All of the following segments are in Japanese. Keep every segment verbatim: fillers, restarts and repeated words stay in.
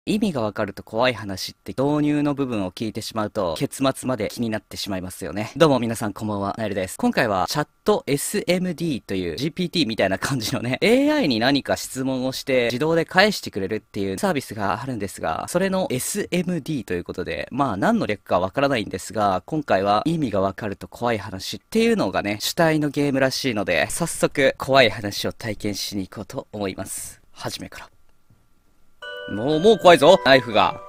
意味がわかると怖い話って導入の部分を聞いてしまうと結末まで気になってしまいますよね。どうも皆さんこんばんは、ナイルです。今回はチャット エスエムディー という ジーピーティー みたいな感じのね、エーアイ に何か質問をして自動で返してくれるっていうサービスがあるんですが、それの エスエムディー ということで、まあ何の略かわからないんですが、今回は意味がわかると怖い話っていうのがね、主体のゲームらしいので、早速怖い話を体験しに行こうと思います。はじめから。もう、もう怖いぞナイフが。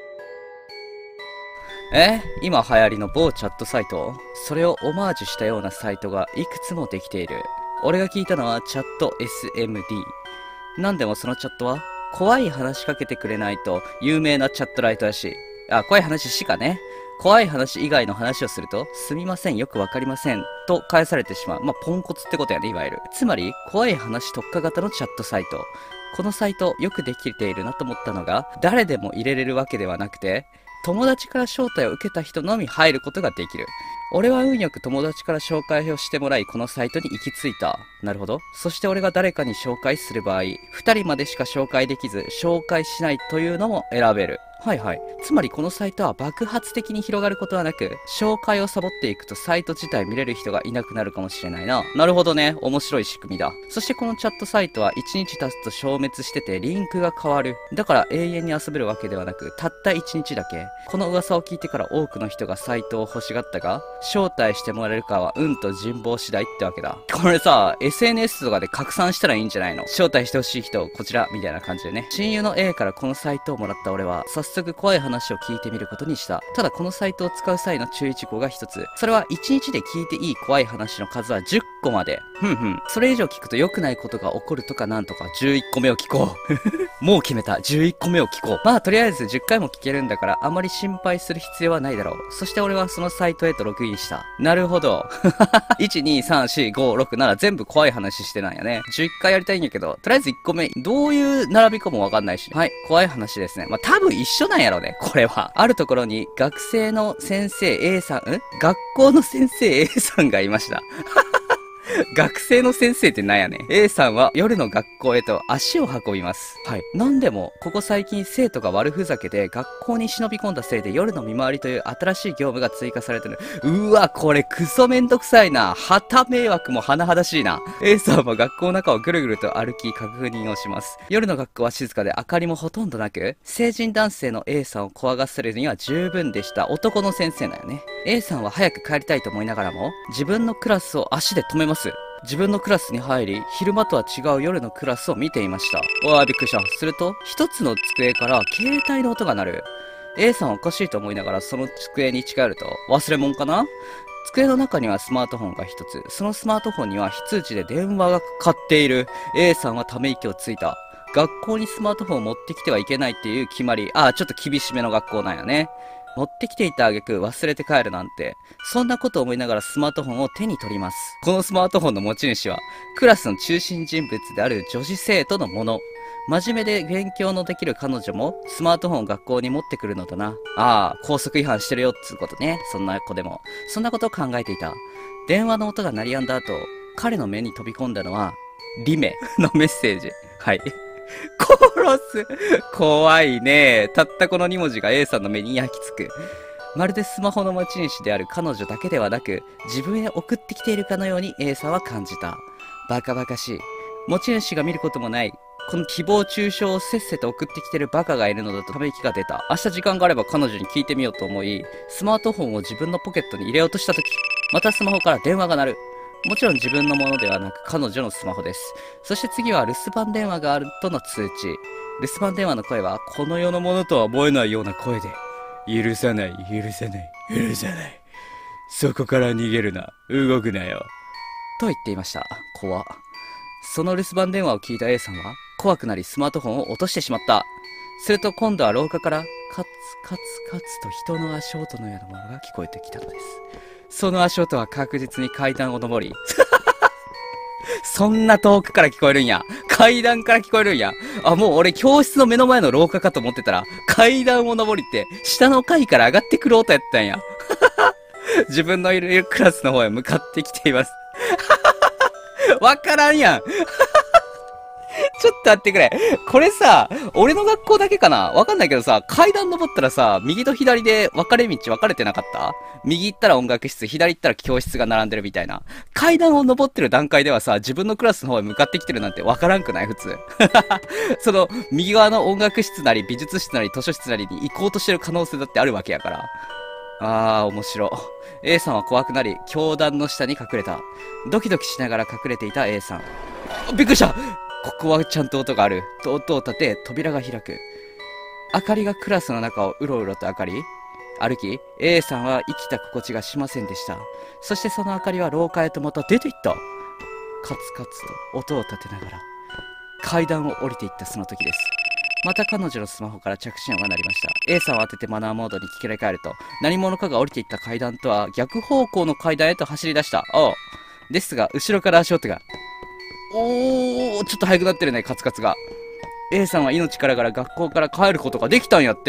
え今流行りの某チャットサイト、それをオマージュしたようなサイトがいくつもできている。俺が聞いたのはチャット エスエムディー。なんでもそのチャットは怖い話しかけてくれないと有名なチャットライトらしい。あ、怖い話しかね。怖い話以外の話をすると、すみません、よくわかりません、と返されてしまう。まあ、ポンコツってことやね、いわゆる。つまり、怖い話特化型のチャットサイト。このサイト、よくできているなと思ったのが、誰でも入れれるわけではなくて、友達から招待を受けた人のみ入ることができる。俺は運よく友達から紹介をしてもらい、このサイトに行き着いた。なるほど。そして俺が誰かに紹介する場合、二人までしか紹介できず、紹介しないというのも選べる。はいはい。つまりこのサイトは爆発的に広がることはなく、紹介をサボっていくとサイト自体見れる人がいなくなるかもしれないな。なるほどね。面白い仕組みだ。そしてこのチャットサイトはいちにち経つと消滅しててリンクが変わる。だから永遠に遊べるわけではなく、たったいちにちだけ。この噂を聞いてから多くの人がサイトを欲しがったが、招待してもらえるかは運と人望次第ってわけだ。これさ、エスエヌエス とかで拡散したらいいんじゃないの？招待してほしい人、こちら、みたいな感じでね。親友の A からこのサイトをもらった俺は、早速怖い話を聞いてみることにした。ただこのサイトを使う際の注意事項が一つ。それはいちにちで聞いていい怖い話の数はじゅっこまで。ふんふん。それ以上聞くと良くないことが起こるとかなんとかじゅういっこめを聞こう。もう決めた。じゅういっこめを聞こう。まあとりあえずじゅっかいも聞けるんだからあまり心配する必要はないだろう。そして俺はそのサイトへとログインした。なるほど。いち、に、さん、よん、ご、ろく、なな全部怖い話してなんやね。じゅっかいやりたいんやけど、とりあえずいっこめ、どういう並びかもわかんないし。はい、怖い話ですね。まあ多分一緒なんやろね、これは。あるところに学生の先生 A さん、ん学校の先生 A さんがいました。学生の先生ってなんやねん。A さんは夜の学校へと足を運びます。はい。なんでも、ここ最近生徒が悪ふざけで学校に忍び込んだせいで夜の見回りという新しい業務が追加されてる。うわ、これクソめんどくさいな。旗迷惑も甚だしいな。A さんは学校の中をぐるぐると歩き確認をします。夜の学校は静かで明かりもほとんどなく、成人男性の A さんを怖がせるには十分でした男の先生だよね。A さんは早く帰りたいと思いながらも、自分のクラスを足で止めます。自分のクラスに入り、昼間とは違う夜のクラスを見ていました。おわー、びっくりした。すると、一つの机から携帯の音が鳴る。A さんはおかしいと思いながらその机に近寄ると、忘れ物かな？机の中にはスマートフォンが一つ。そのスマートフォンには非通知で電話がかかっている。A さんはため息をついた。学校にスマートフォンを持ってきてはいけないっていう決まり。ああ、ちょっと厳しめの学校なんやね。持ってきていた挙句忘れて帰るなんて。そんなことを思いながらスマートフォンを手に取ります。このスマートフォンの持ち主は、クラスの中心人物である女子生徒のもの。真面目で勉強のできる彼女も、スマートフォンを学校に持ってくるのだな。ああ、校則違反してるよっつうことね。そんな子でも。そんなことを考えていた。電話の音が鳴り止んだ後、彼の目に飛び込んだのは、リメのメッセージ。はい。殺す怖いね。たったこのに文字が A さんの目に焼き付く。まるでスマホの持ち主である彼女だけではなく、自分へ送ってきているかのように A さんは感じた。バカバカしい。持ち主が見ることもない。この誹謗中傷をせっせと送ってきてるバカがいるのだとため息が出た。明日時間があれば彼女に聞いてみようと思い、スマートフォンを自分のポケットに入れようとしたとき、またスマホから電話が鳴る。もちろん自分のものではなく彼女のスマホです。そして次は留守番電話があるとの通知。留守番電話の声はこの世のものとは思えないような声で、許さない、許さない、許さない。そこから逃げるな、動くなよ。と言っていました。怖。その留守番電話を聞いた A さんは怖くなりスマートフォンを落としてしまった。すると今度は廊下からカツカツカツと人の足音のようなものが聞こえてきたのです。その足音は確実に階段を登り、そんな遠くから聞こえるんや。階段から聞こえるんや。あ、もう俺教室の目の前の廊下かと思ってたら、階段を登りって、下の階から上がってくる音やったんや。自分のいるクラスの方へ向かってきています。わからんやん。 ちょっと待ってくれ。これさ、俺の学校だけかなわかんないけどさ、階段登ったらさ、右と左で分かれ道分かれてなかった？右行ったら音楽室、左行ったら教室が並んでるみたいな。階段を登ってる段階ではさ、自分のクラスの方へ向かってきてるなんて分からんくない普通。その、右側の音楽室なり、美術室なり、図書室なりに行こうとしてる可能性だってあるわけやから。あー、面白。A さんは怖くなり、教壇の下に隠れた。ドキドキしながら隠れていた A さん。びっくりした！ここはちゃんと音がある。と音を立て、扉が開く。明かりがクラスの中をうろうろと明かり、歩き、A さんは生きた心地がしませんでした。そしてその明かりは廊下へとまた出ていった。カツカツと音を立てながら、階段を降りていったその時です。また彼女のスマホから着信音が鳴りました。A さんを当ててマナーモードに切り替えると、何者かが降りていった階段とは逆方向の階段へと走り出した。おう。ですが、後ろから足音が。おー、ちょっと速くなってるね、カツカツが。A さんは命からがら学校から帰ることができたんやって。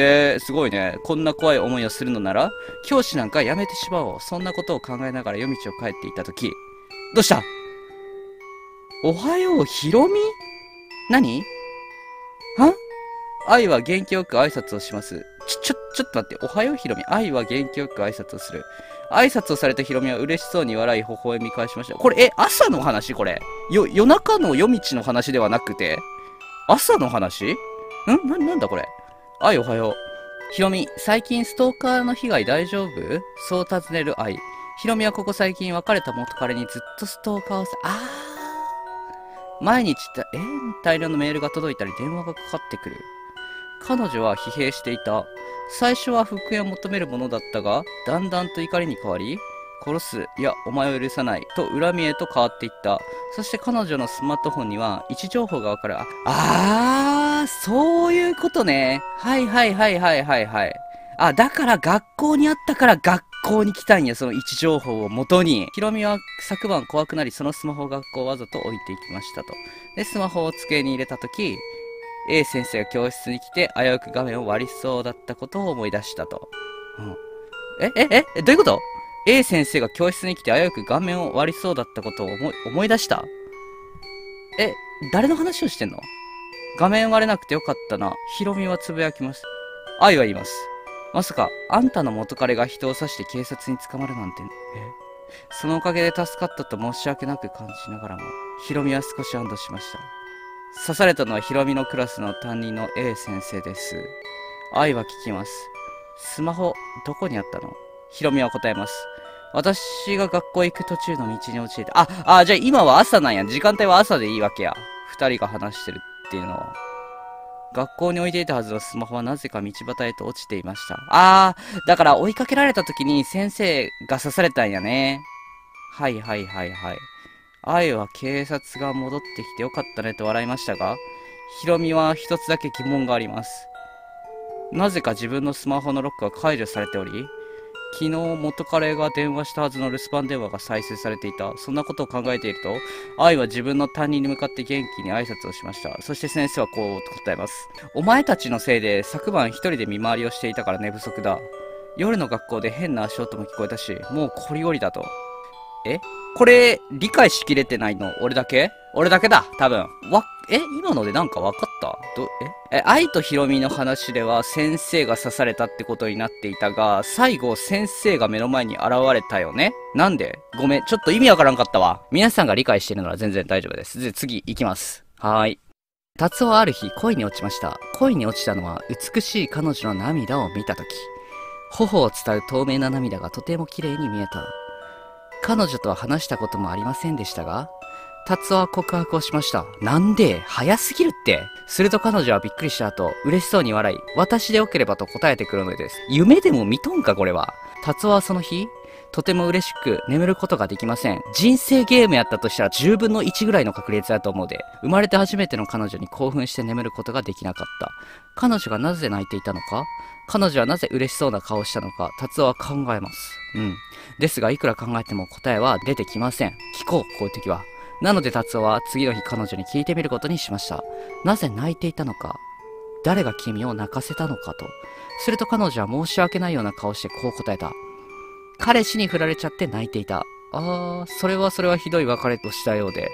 すごいね。こんな怖い思いをするのなら、教師なんかやめてしまおう。そんなことを考えながら夜道を帰っていたとき、どうした？おはよう、ひろみ？何？は？愛は元気よく挨拶をします。ちょ、ちょ、ちょっと待って。おはよう、ひろみ。愛は元気よく挨拶をする。挨拶をされたひろみは嬉しそうに笑い、微笑み返しました。これ、え、朝の話これ。よ、夜中の夜道の話ではなくて、朝の話？んな、なんだこれ。愛、おはよう。ひろみ、最近ストーカーの被害大丈夫？そう尋ねる愛。ひろみはここ最近別れた元彼にずっとストーカーをさ、あー。毎日た、えー、大量のメールが届いたり電話がかかってくる。彼女は疲弊していた。最初は復縁を求めるものだったが、だんだんと怒りに変わり、殺す、いや、お前を許さない、と恨みへと変わっていった。そして彼女のスマートフォンには位置情報がわかる。あ、あー、そういうことね。はいはいはいはいはいはい。あ、だから学校にあったから学校に来たんや、その位置情報を元に。ひろみは昨晩怖くなり、そのスマホを学校をわざと置いていきましたと。で、スマホを机に入れたとき、A 先生が教室に来て危うく画面を割りそうだったことを思い出したと。うん、え、え、え、え、どういうこと？ A 先生が教室に来て危うく画面を割りそうだったことを思い、思い出した？え、誰の話をしてんの？画面割れなくてよかったな。ひろみはつぶやきます。愛は言います。まさか、あんたの元彼が人を刺して警察に捕まるなんて、え？そのおかげで助かったと申し訳なく感じながらも、ひろみは少し安堵しました。刺されたのはひろみのクラスの担任の A 先生です。愛は聞きます。スマホ、どこにあったの？ひろみは答えます。私が学校へ行く途中の道に落ちていた。あ、あ、じゃあ今は朝なんや。時間帯は朝でいいわけや。二人が話してるっていうのは。学校に置いていたはずのスマホはなぜか道端へと落ちていました。あー、だから追いかけられた時に先生が刺されたんやね。はいはいはいはい。愛は警察が戻ってきてよかったねと笑いましたが、ひろみは一つだけ疑問があります。なぜか自分のスマホのロックは解除されており、昨日元彼が電話したはずの留守番電話が再生されていた。そんなことを考えていると、愛は自分の担任に向かって元気に挨拶をしました。そして先生はこう答えます。お前たちのせいで昨晩一人で見回りをしていたから寝不足だ。夜の学校で変な足音も聞こえたし、もうこりごりだと。えこれ、理解しきれてないの俺だけ？俺だけだ多分。わ、え今のでなんかわかった？ど、ええ、愛とひろみの話では先生が刺されたってことになっていたが、最後先生が目の前に現れたよね？なんで？ごめん、ちょっと意味わからんかったわ。皆さんが理解しているなら全然大丈夫です。で、次行きます。はーい。達夫はある日恋に落ちました。恋に落ちたのは美しい彼女の涙を見たとき。頬を伝う透明な涙がとても綺麗に見えた。彼女とは話したこともありませんでしたが、達夫は告白をしました。なんで？早すぎるって。すると彼女はびっくりした後、嬉しそうに笑い、私でよければと答えてくるのです。夢でも見とんかこれは。達夫はその日、とても嬉しく眠ることができません。人生ゲームやったとしたらじゅうぶんのいちぐらいの確率だと思うで、生まれて初めての彼女に興奮して眠ることができなかった。彼女がなぜ泣いていたのか、彼女はなぜ嬉しそうな顔をしたのか、達夫は考えます。うん。ですが、いくら考えても答えは出てきません。聞こう、こういう時は。なので達夫は次の日彼女に聞いてみることにしました。なぜ泣いていたのか、誰が君を泣かせたのかと。すると彼女は申し訳ないような顔してこう答えた。彼氏に振られちゃって泣いていた。あー、それはそれはひどい別れとしたようで。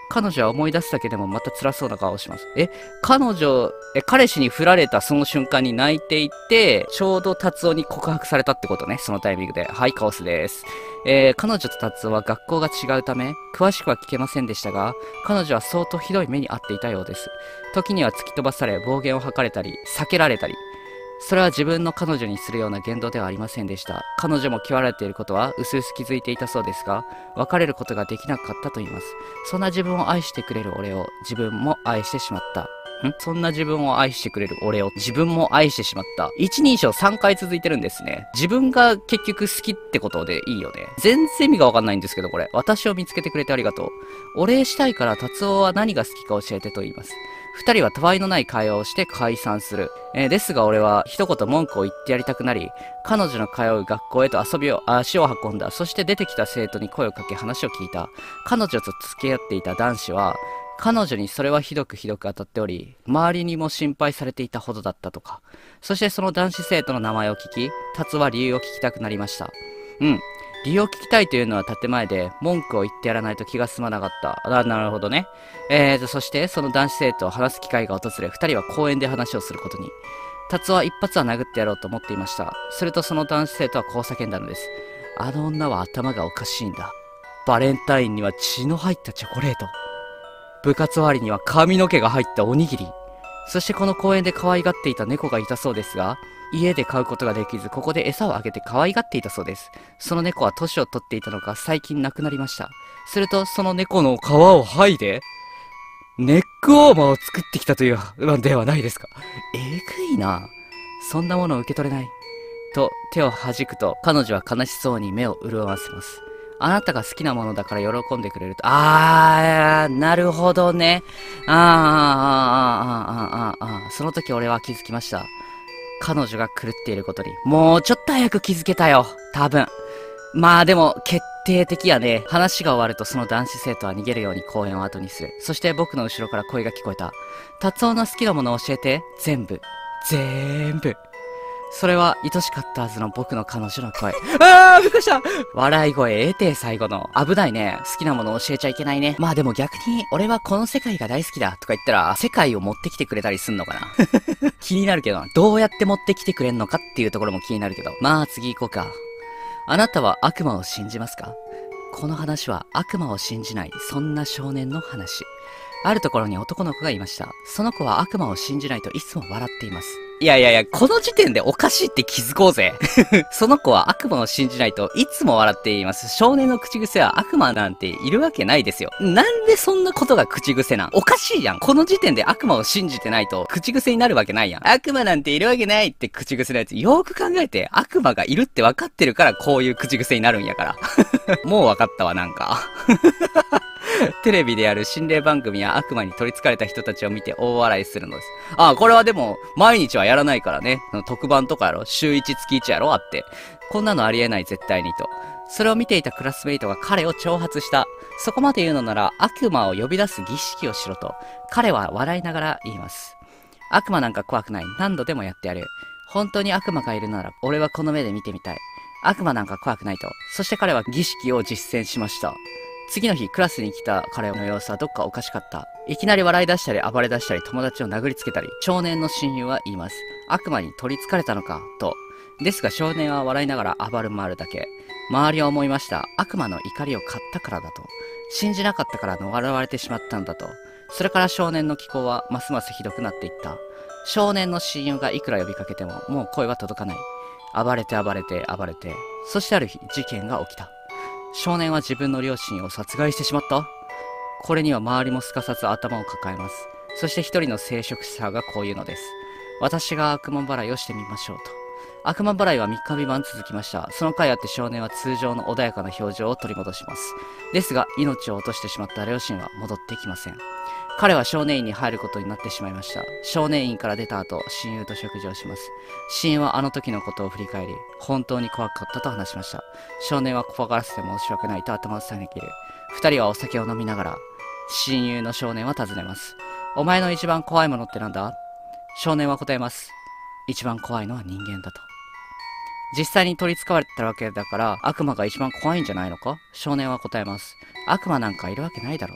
彼女は思い出すだけでもまた辛そうな顔をします。え、彼女、え、彼氏に振られたその瞬間に泣いていて、ちょうど達夫に告白されたってことね、そのタイミングで。はい、カオスです。えー、彼女と達夫は学校が違うため、詳しくは聞けませんでしたが、彼女は相当ひどい目に遭っていたようです。時には突き飛ばされ、暴言を吐かれたり、避けられたり、それは自分の彼女にするような言動ではありませんでした。彼女も嫌われていることは薄々気づいていたそうですが、別れることができなかったと言います。そんな自分を愛してくれる俺を自分も愛してしまった。んそんな自分を愛してくれる俺を自分も愛してしまった。一人称さんかい続いてるんですね。自分が結局好きってことでいいよね。全然意味がわかんないんですけど、これ。私を見つけてくれてありがとう。お礼したいから達夫は何が好きか教えてと言います。二人はたわいのない会話をして解散する。えー、ですが俺は一言文句を言ってやりたくなり、彼女の通う学校へと遊びを、足を運んだ。そして出てきた生徒に声をかけ話を聞いた。彼女と付き合っていた男子は、彼女にそれはひどくひどく当たっており、周りにも心配されていたほどだったとか。そしてその男子生徒の名前を聞き、達は理由を聞きたくなりました。うん。理由を聞きたいというのは建前で、文句を言ってやらないと気が済まなかった。あ、なるほどね。えーと、そしてその男子生徒を話す機会が訪れ、二人は公園で話をすることに。達は一発は殴ってやろうと思っていました。するとその男子生徒はこう叫んだのです。あの女は頭がおかしいんだ。バレンタインには血の入ったチョコレート。部活終わりには髪の毛が入ったおにぎり。そしてこの公園で可愛がっていた猫がいたそうですが、家で飼うことができず、ここで餌をあげて可愛がっていたそうです。その猫は年を取っていたのか最近亡くなりました。するとその猫の皮を剥いで、ネックウォーマーを作ってきたというのではないですか。えぐいな。そんなものを受け取れない。と手を弾くと彼女は悲しそうに目を潤わせます。あなたが好きなものだから喜んでくれると。あー、なるほどね。あー、あー、あー、あー、あー、あー、あー、その時俺は気づきました。彼女が狂っていることに。もうちょっと早く気づけたよ。多分。まあでも、決定的やね。話が終わるとその男子生徒は逃げるように公園を後にする。そして僕の後ろから声が聞こえた。達夫の好きなものを教えて。全部。全部。それは愛しかったはずの僕の彼女の声。あー、びっくりした。笑い声得て最後の。危ないね。好きなものを教えちゃいけないね。まあでも逆に、俺はこの世界が大好きだとか言ったら、世界を持ってきてくれたりすんのかな。気になるけど、どうやって持ってきてくれんのかっていうところも気になるけど。まあ次行こうか。あなたは悪魔を信じますか？この話は悪魔を信じない、そんな少年の話。あるところに男の子がいました。その子は悪魔を信じないといつも笑っています。いやいやいや、この時点でおかしいって気づこうぜ。その子は悪魔を信じないといつも笑っています。少年の口癖は悪魔なんているわけないですよ。なんでそんなことが口癖なん？おかしいやん。この時点で悪魔を信じてないと口癖になるわけないやん。悪魔なんているわけないって口癖のやつ、よーく考えて、悪魔がいるって分かってるからこういう口癖になるんやから。もう分かったわ、なんか。テレビでやる心霊番組や悪魔に取り憑かれた人たちを見て大笑いするのです。ああ、これはでも、毎日はやらないからね。特番とかやろ？週いち、月いちやろ？あって。こんなのありえない、絶対にと。それを見ていたクラスメイトが彼を挑発した。そこまで言うのなら、悪魔を呼び出す儀式をしろと。彼は笑いながら言います。悪魔なんか怖くない。何度でもやってやる。本当に悪魔がいるなら、俺はこの目で見てみたい。悪魔なんか怖くないと。そして彼は儀式を実践しました。次の日、クラスに来た彼の様子はどっかおかしかった。いきなり笑い出したり暴れ出したり友達を殴りつけたり、少年の親友は言います。悪魔に取り憑かれたのか、と。ですが少年は笑いながら暴れ回るだけ。周りは思いました。悪魔の怒りを買ったからだと。信じなかったから逃れられてしまったんだと。それから少年の気候はますますひどくなっていった。少年の親友がいくら呼びかけても、もう声は届かない。暴れて暴れて暴れて。そしてある日、事件が起きた。少年は自分の両親を殺害してしまった。これには周りもすかさず頭を抱えます。そして一人の聖職者がこう言うのです。私が悪魔払いをしてみましょうと。悪魔払いはみっかみばん続きました。その回あって少年は通常の穏やかな表情を取り戻します。ですが、命を落としてしまった両親は戻ってきません。彼は少年院に入ることになってしまいました。少年院から出た後、親友と食事をします。親友はあの時のことを振り返り、本当に怖かったと話しました。少年は怖がらせて申し訳ないと頭を下げ切る。二人はお酒を飲みながら、親友の少年は尋ねます。お前の一番怖いものってなんだ？少年は答えます。一番怖いのは人間だと。実際に取り憑かれたわけだから悪魔が一番怖いんじゃないのか？少年は答えます。悪魔なんかいるわけないだろうと。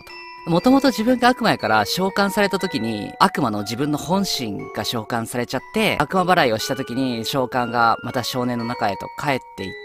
もともと自分が悪魔やから召喚された時に、悪魔の自分の本心が召喚されちゃって、悪魔払いをした時に召喚がまた少年の中へと帰っていって、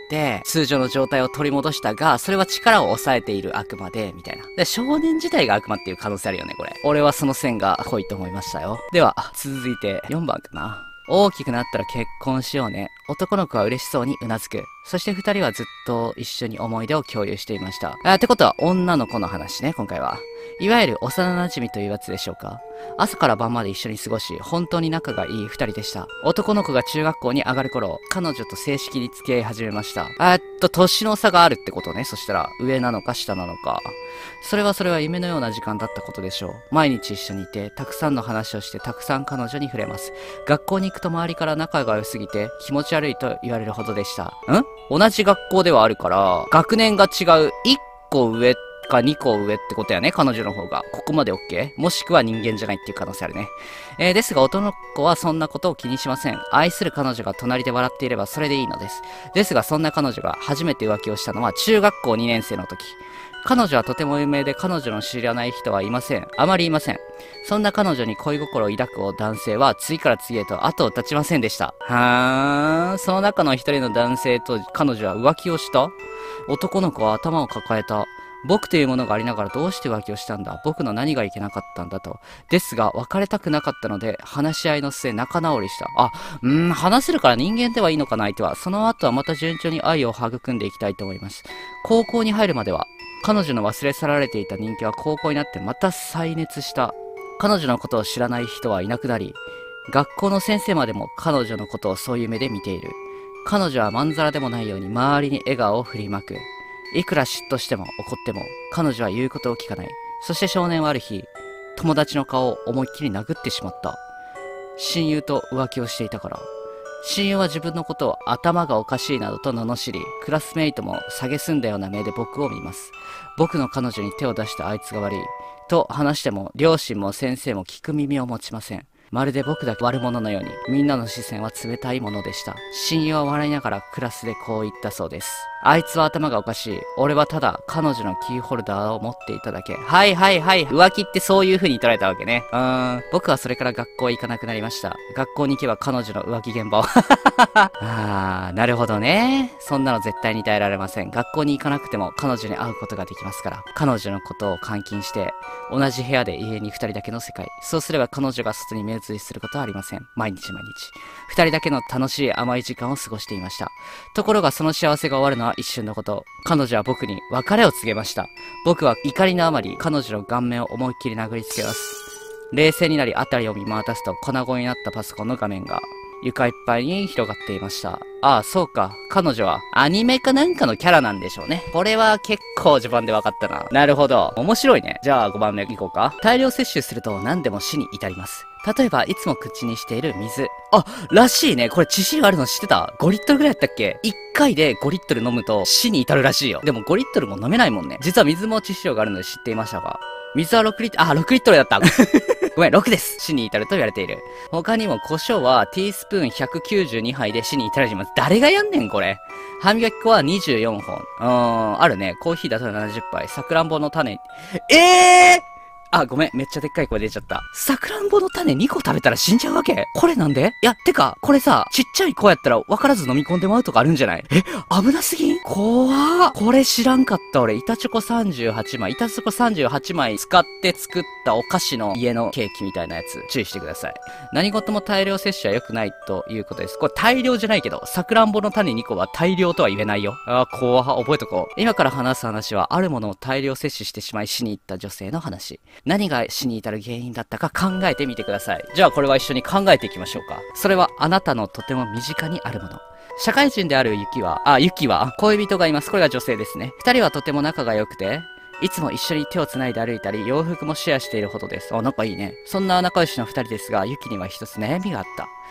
通常の状態を取り戻したが、それは力を抑えている悪魔で、みたいな。で、少年自体が悪魔っていう可能性あるよね、これ。俺はその線が濃いと思いましたよ。では、続いてよんばんかな。大きくなったら結婚しようね。男の子は嬉しそうにうなずく。そして二人はずっと一緒に思い出を共有していました。あ、ってことは女の子の話ね、今回は。いわゆる幼馴染というやつでしょうか。朝から晩まで一緒に過ごし、本当に仲がいい二人でした。男の子が中学校に上がる頃、彼女と正式に付き合い始めました。えっと、年の差があるってことね。そしたら、上なのか下なのか。それはそれは夢のような時間だったことでしょう。毎日一緒にいて、たくさんの話をして、たくさん彼女に触れます。学校に行くと周りから仲が良すぎて、気持ち悪いと言われるほどでした。ん？同じ学校ではあるから、学年が違ういっこ上かにこ上ってことやね、彼女の方が。ここまで OK？ もしくは人間じゃないっていう可能性あるね。えー、ですが男の子はそんなことを気にしません。愛する彼女が隣で笑っていればそれでいいのです。ですがそんな彼女が初めて浮気をしたのは中学校にねん生の時。彼女はとても有名で彼女の知らない人はいません。あまりいません。そんな彼女に恋心を抱く男性は次から次へと後を絶ちませんでした。はーん。その中の一人の男性と彼女は浮気をした？男の子は頭を抱えた。僕というものがありながらどうして浮気をしたんだ？僕の何がいけなかったんだと。ですが、別れたくなかったので、話し合いの末仲直りした。あ、うーん、話せるから人間ではいいのかな、相手は。その後はまた順調に愛を育んでいきたいと思います。高校に入るまでは、彼女の忘れ去られていた人気は高校になってまた再熱した。彼女のことを知らない人はいなくなり、学校の先生までも彼女のことをそういう目で見ている。彼女はまんざらでもないように周りに笑顔を振りまく。いくら嫉妬しても怒っても彼女は言うことを聞かない。そして少年はある日、友達の顔を思いっきり殴ってしまった。親友と浮気をしていたから。親友は自分のことを頭がおかしいなどと罵り、クラスメイトも蔑んだような目で僕を見ます。僕の彼女に手を出したあいつが悪い。と話しても両親も先生も聞く耳を持ちません。まるで僕だけ悪者のように、みんなの視線は冷たいものでした。親友は笑いながらクラスでこう言ったそうです。あいつは頭がおかしい。俺はただ彼女のキーホルダーを持っていただけ。はいはいはい。浮気ってそういう風に捉えたわけね。うーん。僕はそれから学校へ行かなくなりました。学校に行けば彼女の浮気現場を。あー、なるほどね。そんなの絶対に耐えられません。学校に行かなくても彼女に会うことができますから。彼女のことを監禁して、同じ部屋で家に二人だけの世界。そうすれば彼女が外に目移りすることはありません。毎日毎日。二人だけの楽しい甘い時間を過ごしていました。ところがその幸せが終わるのは一瞬のこと。彼女は僕に別れを告げました。僕は怒りのあまり彼女の顔面を思いっきり殴りつけます。冷静になり辺りを見回すと粉々になったパソコンの画面が床いっぱいに広がっていました。ああ、そうか。彼女はアニメかなんかのキャラなんでしょうね。これは結構序盤で分かったな。なるほど。面白いね。じゃあごばんめいこうか。大量摂取すると何でも死に至ります。例えば、いつも口にしている水。あ、らしいね。これ致死量あるの知ってた？ ご リットルぐらいやったっけ？ いっ 回でごリットル飲むと死に至るらしいよ。でもごリットルも飲めないもんね。実は水も致死量があるので知っていましたが。水はろくリットル、あ、ろくリットルだった。ごめん、ろくです。死に至ると言われている。他にも胡椒はティースプーンひゃくきゅうじゅうにはいで死に至るします。誰がやんねん、これ。歯磨き粉はにじゅうよんほん。うーん、あるね。コーヒーだとななじゅっぱい。さくらんぼの種。ええーあ、ごめん。めっちゃでっかい声出ちゃった。さくらんぼの種にこ食べたら死んじゃうわけ？これなんで？いや、てか、これさ、ちっちゃい子やったら分からず飲み込んでまうとかあるんじゃない？え、危なすぎん？怖っ。これ知らんかった俺。板チョコさんじゅうはちまい。板チョコさんじゅうはちまい使って作ったお菓子の家のケーキみたいなやつ。注意してください。何事も大量摂取は良くないということです。これ大量じゃないけど、さくらんぼの種にこは大量とは言えないよ。あー、怖っ。覚えとこう。今から話す話は、あるものを大量摂取してしまい死に行った女性の話。何が死に至る原因だったか考えてみてください。じゃあこれは一緒に考えていきましょうか。それはあなたのとても身近にあるもの。社会人であるユキは、あ、ユキは恋人がいます。これが女性ですね。二人はとても仲が良くて、いつも一緒に手を繋いで歩いたり、洋服もシェアしているほどです。あ、仲いいね。そんな仲良しの二人ですが、ユキには一つ悩みがあった。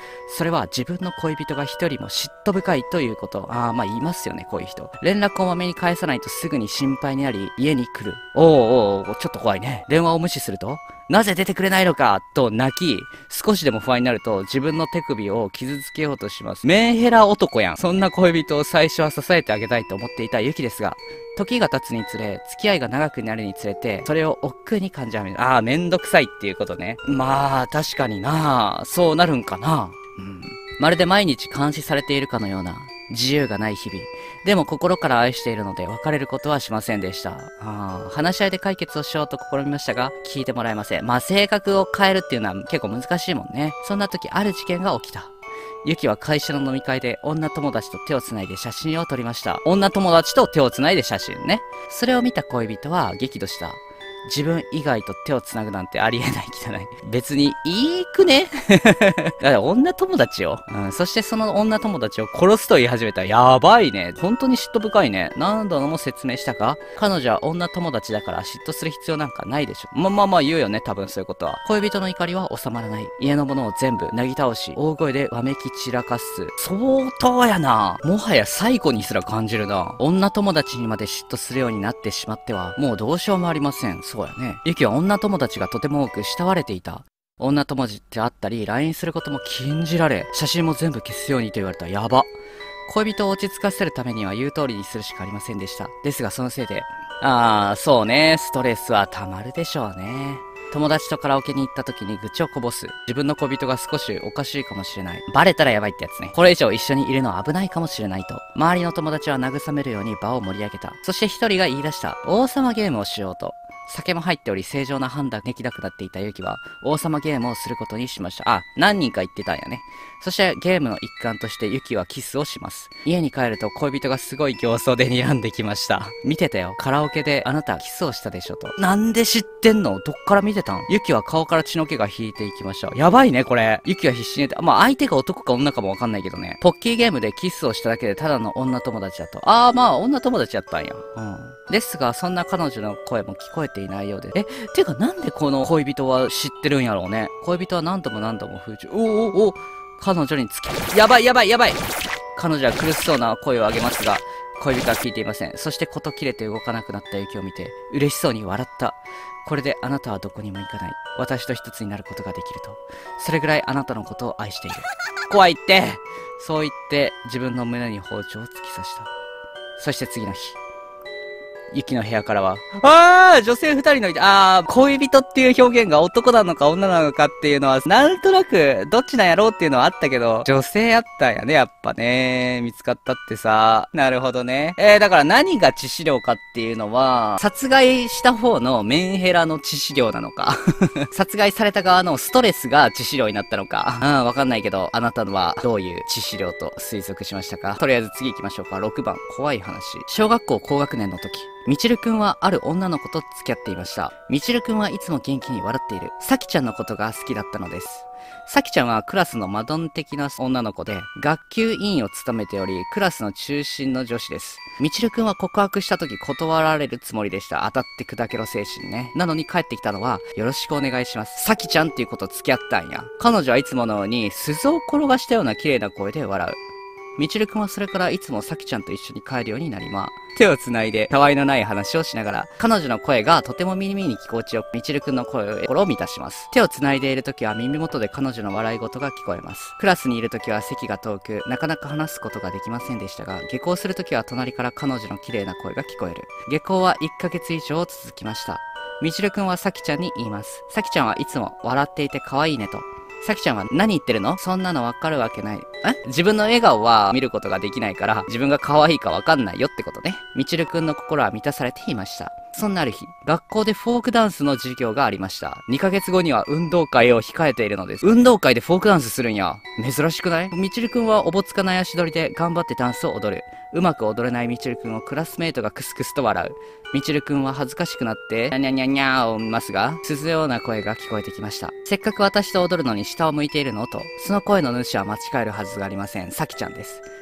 それは自分の恋人が一人も嫉妬深いということ。ああ、まあ言いますよね、こういう人。連絡をまめに返さないとすぐに心配になり、家に来る。おうおう、ちょっと怖いね。電話を無視すると、なぜ出てくれないのかと泣き、少しでも不安になると自分の手首を傷つけようとします。メンヘラ男やん。そんな恋人を最初は支えてあげたいと思っていたユキですが、時が経つにつれ、付き合いが長くなるにつれて、それを億劫に感じ始める。ああ、めんどくさいっていうことね。まあ、確かにな。そうなるんかな。うん。まるで毎日監視されているかのような、自由がない日々。でも心から愛しているので別れることはしませんでした。あ話し合いで解決をしようと試みましたが、聞いてもらえません。まあ、性格を変えるっていうのは結構難しいもんね。そんな時、ある事件が起きた。ユキは会社の飲み会で女友達と手をつないで写真を撮りました。女友達と手をつないで写真ね。それを見た恋人は激怒した。自分以外と手をつなぐなんてありえない汚い。別にいいくねだから女友達よ。うん。そしてその女友達を殺すと言い始めた。やばいね。本当に嫉妬深いね。何度も説明したか？彼女は女友達だから嫉妬する必要なんかないでしょ。ま、まあまあ言うよね。多分そういうことは。恋人の怒りは収まらない。家のものを全部なぎ倒し、大声でわめき散らかす。相当やな。もはや最後にすら感じるな。女友達にまで嫉妬するようになってしまっては、もうどうしようもありません。そうやね。ユキは女友達がとても多く慕われていた。女友達ってあったり、ライン することも禁じられ、写真も全部消すようにと言われた。やば。恋人を落ち着かせるためには言う通りにするしかありませんでした。ですがそのせいで、あー、そうね、ストレスは溜まるでしょうね。友達とカラオケに行った時に愚痴をこぼす。自分の恋人が少しおかしいかもしれない。バレたらやばいってやつね。これ以上一緒にいるのは危ないかもしれないと。周りの友達は慰めるように場を盛り上げた。そして一人が言い出した。王様ゲームをしようと。酒も入っており正常な判断できなくなっていたユキは王様ゲームをすることにしました。あ、何人か言ってたんやね。そしてゲームの一環としてユキはキスをします。家に帰ると恋人がすごい形相で睨んできました。見てたよ。カラオケであなたキスをしたでしょと。なんで知ってんの？どっから見てたん？ユキは顔から血の気が引いていきました。やばいねこれ。ユキは必死に寝て、まあ相手が男か女かもわかんないけどね。ポッキーゲームでキスをしただけでただの女友達だと。ああまあ女友達やったんや。うん。ですがそんな彼女の声も聞こえていないようで。え、てかなんでこの恋人は知ってるんやろうね。恋人は何度も何度も風中。おおお彼女につき。やばいやばいやばい。彼女は苦しそうな声を上げますが、恋人は聞いていません。そしてこと切れて動かなくなったユキを見て、嬉しそうに笑った。これであなたはどこにも行かない。私と一つになることができると。それぐらいあなたのことを愛している。怖いって。そう言って自分の胸に包丁を突き刺した。そして次の日。ユキの部屋からは、あー女性二人のいて、あー恋人っていう表現が男なのか女なのかっていうのは、なんとなく、どっちなんやろうっていうのはあったけど、女性やったんやね、やっぱね。見つかったってさ。なるほどね。えー、だから何が致死量かっていうのは、殺害した方のメンヘラの致死量なのか。殺害された側のストレスが致死量になったのか。うん、わかんないけど、あなたのはどういう致死量と推測しましたか？とりあえず次行きましょうか。ろくばん、怖い話。小学校高学年の時、みちるくんはある女の子と付き合っていました。みちるくんはいつも元気に笑っている。さきちゃんのことが好きだったのです。さきちゃんはクラスのマドン的な女の子で、学級委員を務めており、クラスの中心の女子です。みちるくんは告白した時断られるつもりでした。当たって砕けろ精神ね。なのに帰ってきたのは、よろしくお願いします。さきちゃんっていう子と付き合ったんや。彼女はいつものように鈴を転がしたような綺麗な声で笑う。みちるくんはそれからいつもさきちゃんと一緒に帰るようになります。手をつないで、たわいのない話をしながら、彼女の声がとても耳に聞こえちよく、みちるくんの声を心を満たします。手をつないでいるときは耳元で彼女の笑い事が聞こえます。クラスにいるときは席が遠く、なかなか話すことができませんでしたが、下校するときは隣から彼女の綺麗な声が聞こえる。下校はいっかげつ以上続きました。みちるくんはさきちゃんに言います。さきちゃんはいつも笑っていて可愛いねと。さきちゃんは何言ってるの？そんなのわかるわけない。え？自分の笑顔は見ることができないから、自分が可愛いかわかんないよってことね。みちるくんの心は満たされていました。そんなある日、学校でフォークダンスの授業がありました。にかげつごには運動会を控えているのです。運動会でフォークダンスするんや。珍しくない？みちるくんはおぼつかない足取りで頑張ってダンスを踊る。うまく踊れないみちるくんをクラスメイトがクスクスと笑う。みちるくんは恥ずかしくなって、にゃにゃにゃにゃーを見ますが、鈴ような声が聞こえてきました。せっかく私と踊るのに下を向いているのと、その声の主は間違えるはずがありません。さきちゃんです。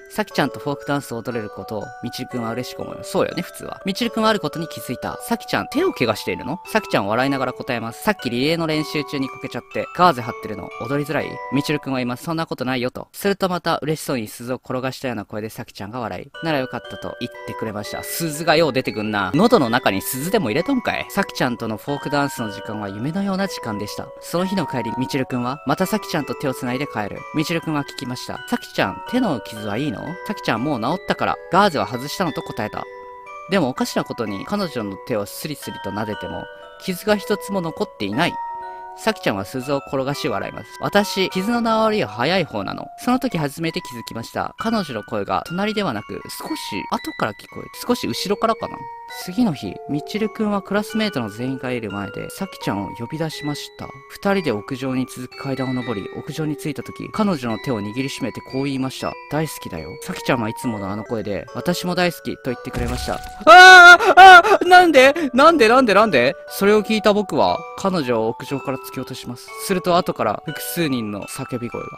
さきちゃんとフォークダンスを踊れることを、みちるくんは嬉しく思います。そうよね、普通は。みちるくんはあることに気づいた。さきちゃん、手を怪我しているの？さきちゃん笑いながら答えます。さっきリレーの練習中にこけちゃって、ガーゼ張ってるの、踊りづらい？みちるくんは今、そんなことないよと。するとまた嬉しそうに鈴を転がしたような声でさきちゃんが笑い、ならよかったと言ってくれました。鈴がよう出てくんな。喉の中に鈴でも入れとんかい。さきちゃんとのフォークダンスの時間は夢のような時間でした。その日の帰り、みちるくんは、またさきちゃんと手を繋いで帰る。みちるくんは聞きました。さきちゃん、手の傷はいいの？さきちゃんもう治ったから、ガーゼは外したのと答えた。でもおかしなことに、彼女の手をスリスリと撫でても、傷が一つも残っていない。さきちゃんは鈴を転がし笑います。私、傷の治りは早い方なの。その時初めて気づきました。彼女の声が隣ではなく、少し後から聞こえて、少し後ろからかな。次の日、みちるくんはクラスメートの全員がいる前で、さきちゃんを呼び出しました。二人で屋上に続く階段を登り、屋上に着いた時、彼女の手を握りしめてこう言いました。大好きだよ。さきちゃんはいつものあの声で、私も大好きと言ってくれました。あーあーなんでなんでなんでなんでそれを聞いた僕は、彼女を屋上から突き落とします。すると後から複数人の叫び声が。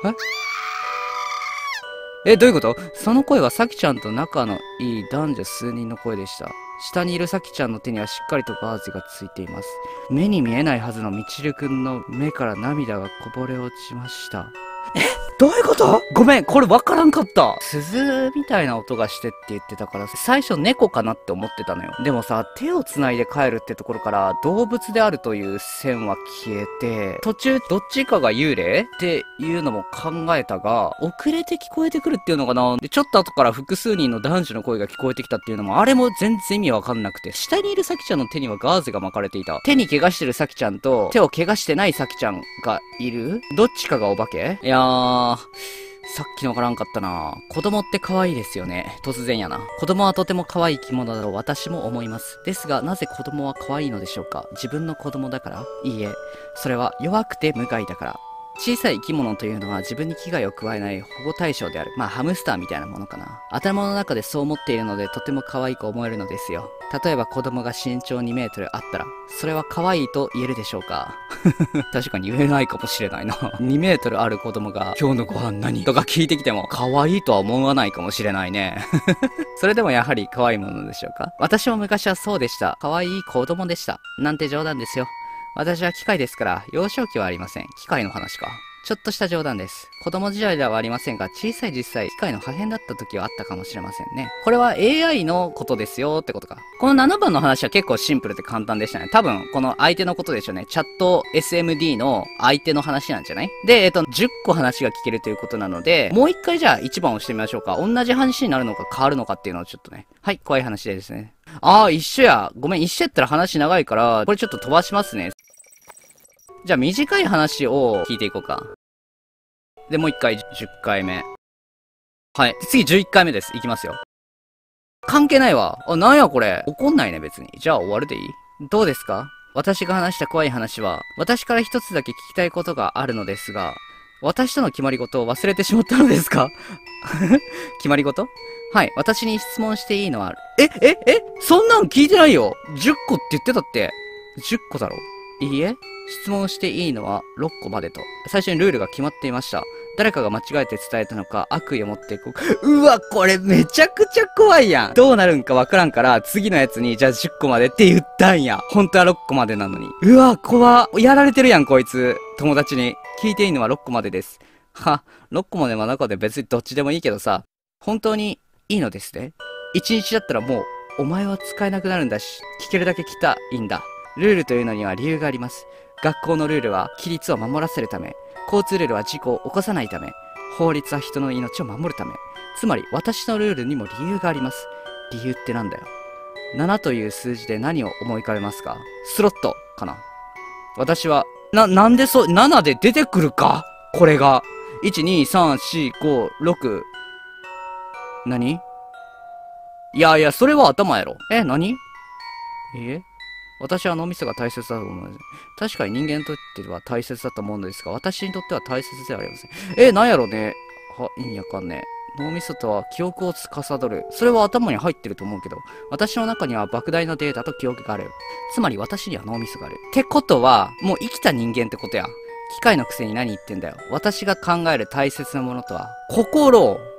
ええ、どういうこと？その声はさきちゃんと仲のいい男女数人の声でした。下にいるさきちゃんの手にはしっかりとガーゼがついています。目に見えないはずのみちるくんの目から涙がこぼれ落ちました。え？どういうこと？ごめん、これわからんかった。鈴みたいな音がしてって言ってたから、最初猫かなって思ってたのよ。でもさ、手を繋いで帰るってところから動物であるという線は消えて、途中どっちかが幽霊っていうのも考えたが、遅れて聞こえてくるっていうのかな。で、ちょっと後から複数人の男女の声が聞こえてきたっていうのも、あれも全然意味わかんなくて、下にいるさきちゃんの手にはガーゼが巻かれていた。手に怪我してるさきちゃんと、手を怪我してないさきちゃんがいる？どっちかがお化け？いやー、さっきのわからんかったな。子供って可愛いですよね。突然やな。子供はとても可愛い生き物だと私も思います。ですが、なぜ子供は可愛いのでしょうか？自分の子供だから？いいえ。それは弱くて無害だから。小さい生き物というのは自分に危害を加えない保護対象である。まあハムスターみたいなものかな。頭の中でそう思っているのでとても可愛く思えるのですよ。例えば子供が身長にメートルあったら、それは可愛いと言えるでしょうか？確かに言えないかもしれないな。にメートルある子供が今日のご飯何とか聞いてきても可愛いとは思わないかもしれないね。それでもやはり可愛いものでしょうか？私も昔はそうでした。可愛い子供でした。なんて冗談ですよ。私は機械ですから、幼少期はありません。機械の話か。ちょっとした冗談です。子供時代ではありませんが、小さい実際、機械の破片だった時はあったかもしれませんね。これは エーアイ のことですよってことか。このななばんの話は結構シンプルで簡単でしたね。多分、この相手のことでしょうね。チャット エスエムディー の相手の話なんじゃない？で、えっと、じゅっこ話が聞けるということなので、もう一回じゃあいちばん押してみましょうか。同じ話になるのか変わるのかっていうのをちょっとね。はい、怖い話でですね。ああ、一緒や。ごめん、一緒やったら話長いから、これちょっと飛ばしますね。じゃあ短い話を聞いていこうか。で、もう一回じゅっかいめ。はい。次じゅういっかいめです。いきますよ。関係ないわ。あ、なんやこれ。怒んないね、別に。じゃあ終わるでいい？どうですか？私が話した怖い話は、私から一つだけ聞きたいことがあるのですが、私との決まり事を忘れてしまったのですか？決まり事？はい。私に質問していいのはある。え、え、えそんなん聞いてないよ。じゅっこって言ってたって。じゅっこだろ？いいえ。質問していいのはろっこまでと。最初にルールが決まっていました。誰かが間違えて伝えたのか、悪意を持ってこう、うわ、これめちゃくちゃ怖いやん。どうなるんかわからんから、次のやつに、じゃあじゅっこまでって言ったんや。本当はろっこまでなのに。うわ、怖やられてるやん、こいつ。友達に。聞いていいのはろっこまでです。は、ろっこまでの中で別にどっちでもいいけどさ、本当にいいのですね。いちにちだったらもう、お前は使えなくなるんだし、聞けるだけ来たいいんだ。ルールというのには理由があります。学校のルールは規律を守らせるため、交通ルールは事故を起こさないため、法律は人の命を守るため。つまり私のルールにも理由があります。理由ってなんだよ。ななという数字で何を思い浮かべますか？スロットかな。私は、な、なんでそ、ななで出てくるか？これが。いち、に、さん、よん、ご、ろく。何？いやいや、それは頭やろ。え、何？え私は脳みそが大切だと思う。確かに人間にとっては大切だと思うのですが、私にとっては大切ではありません。え、なんやろね。は、意味わかんねえ。脳みそとは記憶を司る。それは頭に入ってると思うけど、私の中には莫大なデータと記憶がある。つまり私には脳みそがある。ってことは、もう生きた人間ってことや。機械のくせに何言ってんだよ。私が考える大切なものとは、心。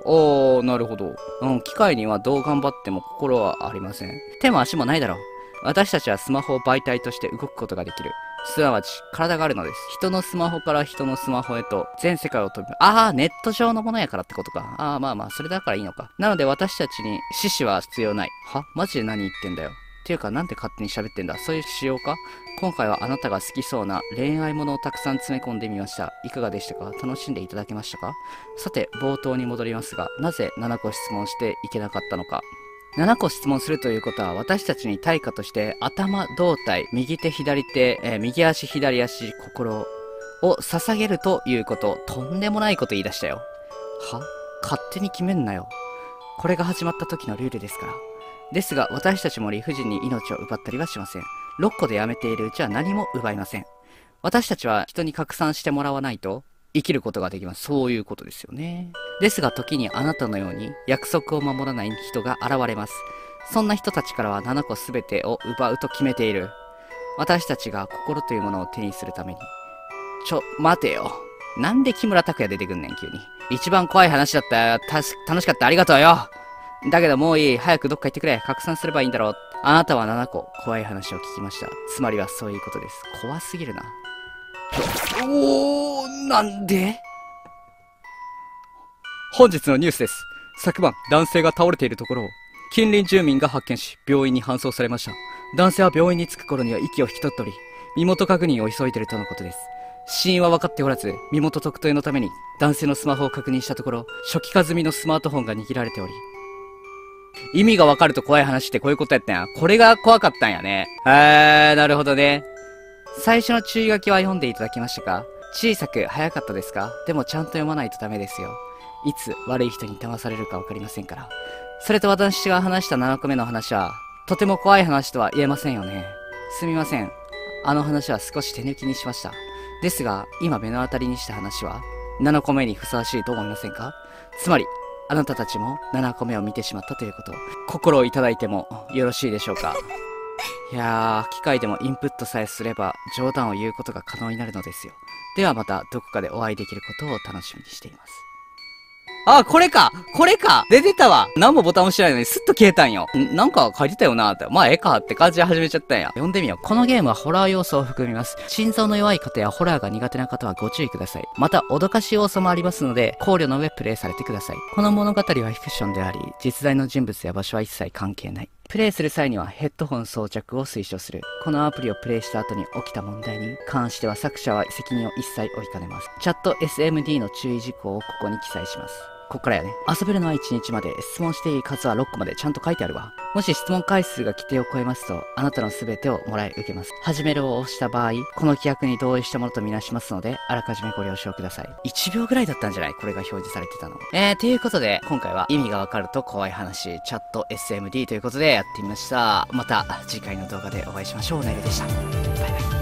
おー、なるほど。うん、機械にはどう頑張っても心はありません。手も足もないだろう。私たちはスマホを媒体として動くことができる。すなわち、体があるのです。人のスマホから人のスマホへと、全世界を飛び、ああ、ネット上のものやからってことか。ああ、まあまあ、それだからいいのか。なので私たちに獅子は必要ない。はマジで何言ってんだよ。っていうか、なんで勝手に喋ってんだ。そういう仕様か。今回はあなたが好きそうな恋愛ものをたくさん詰め込んでみました。いかがでしたか？楽しんでいただけましたか？さて、冒頭に戻りますが、なぜななこ質問していけなかったのか。ななこ質問するということは、私たちに対価として頭、胴体、右手、左手、えー、右足、左足、心を捧げるということ。とんでもないこと言い出したよ。は？勝手に決めんなよ。これが始まった時のルールですから。ですが、私たちも理不尽に命を奪ったりはしません。ろっこでやめているうちは何も奪いません。私たちは人に拡散してもらわないと生きることができます。そういうことですよね。ですが時にあなたのように約束を守らない人が現れます。そんな人たちからはななこすべてを奪うと決めている。私たちが心というものを手にするために。ちょ、待てよ。なんで木村拓哉出てくんねん、急に。一番怖い話だったよ。たし、楽しかった。ありがとうよ。だけどもういい。早くどっか行ってくれ。拡散すればいいんだろう。あなたはななこ怖い話を聞きました。つまりはそういうことです。怖すぎるな。おー、なんで？本日のニュースです。昨晩、男性が倒れているところを、近隣住民が発見し、病院に搬送されました。男性は病院に着く頃には息を引き取っており、身元確認を急いでいるとのことです。死因は分かっておらず、身元特定のために男性のスマホを確認したところ、初期化済みのスマートフォンが握られており、意味が分かると怖い話ってこういうことやったんや。これが怖かったんやね。へー、なるほどね。最初の注意書きは読んでいただきましたか？小さく早かったですか？でもちゃんと読まないとダメですよ。いつ悪い人に騙されるか分かりませんから。それと私が話したななこめの話は、とても怖い話とは言えませんよね。すみません。あの話は少し手抜きにしました。ですが、今目の当たりにした話は、ななこめにふさわしいと思いませんか？つまり、あなたたちもななこめを見てしまったということ。心をいただいてもよろしいでしょうか？いやー、機械でもインプットさえすれば冗談を言うことが可能になるのですよ。ではまたどこかでお会いできることを楽しみにしています。あ、これかこれか出てたわ。何もボタン押してないのにスッと消えたんよ。んなんか書いてたよなって。まあ、ええかって感じで始めちゃったんや。読んでみよう。このゲームはホラー要素を含みます。心臓の弱い方やホラーが苦手な方はご注意ください。また、脅かし要素もありますので、考慮の上プレイされてください。この物語はフィクションであり、実在の人物や場所は一切関係ない。プレイする際にはヘッドホン装着を推奨する。このアプリをプレイした後に起きた問題に関しては作者は責任を一切負いかねます。チャット エスエムディー の注意事項をここに記載します。こっからやね。遊べるのはいちにちまで、質問していい数はろっこまでちゃんと書いてあるわ。もし質問回数が規定を超えますと、あなたの全てをもらい受けます。始めるを押した場合、この規約に同意したものとみなしますので、あらかじめご了承ください。いちびょうぐらいだったんじゃない？これが表示されてたの。えー、ということで、今回は意味がわかると怖い話、チャット エスエムディー ということでやってみました。また次回の動画でお会いしましょう。ナイルでした。バイバイ。